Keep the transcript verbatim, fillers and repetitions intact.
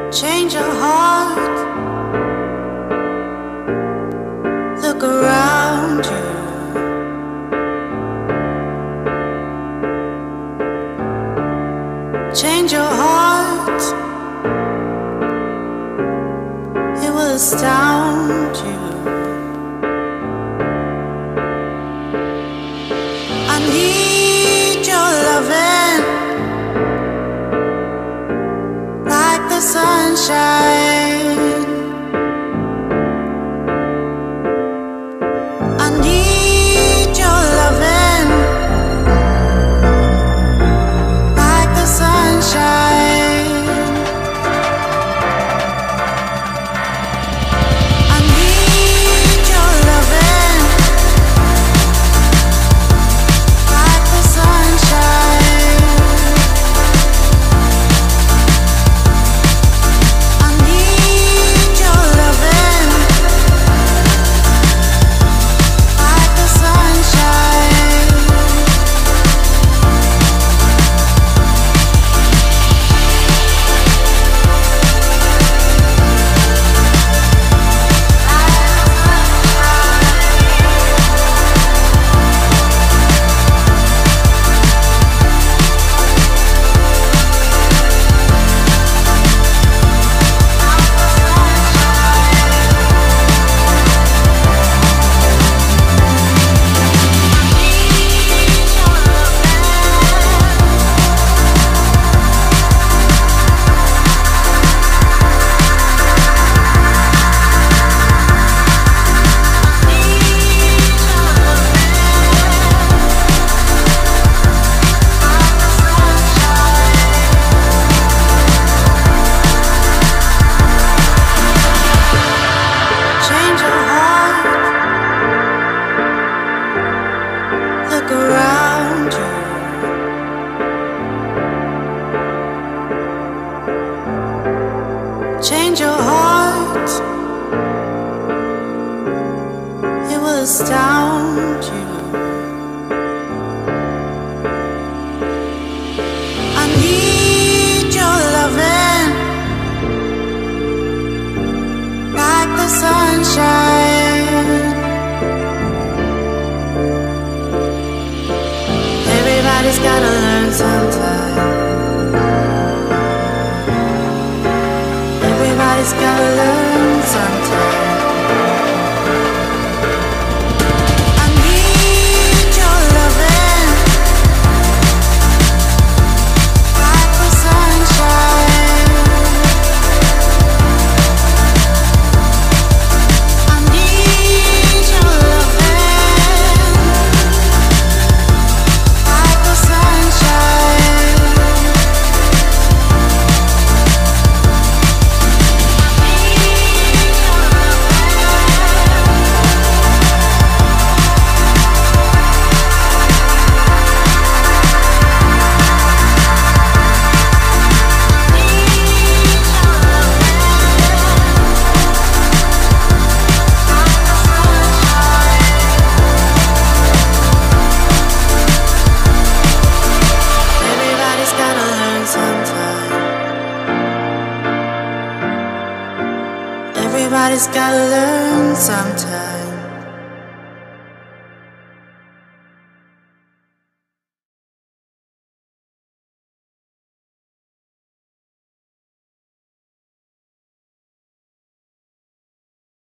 Change your heart. Look around you. Change your heart. It will astound you. I need your loving like the sunshine. I need your loving like the sunshine. I need your loving like the sunshine. I need your loving like the sunshine. Change your heart. Look around you. Change your heart. It will astound you. I need your loving like the sunshine. Everybody's gotta learn sometime. Everybody's gotta learn sometime. I need your loving like the sunshine. I need your loving like the sunshine. Everybody's gotta learn sometime. Everybody's gotta learn sometime.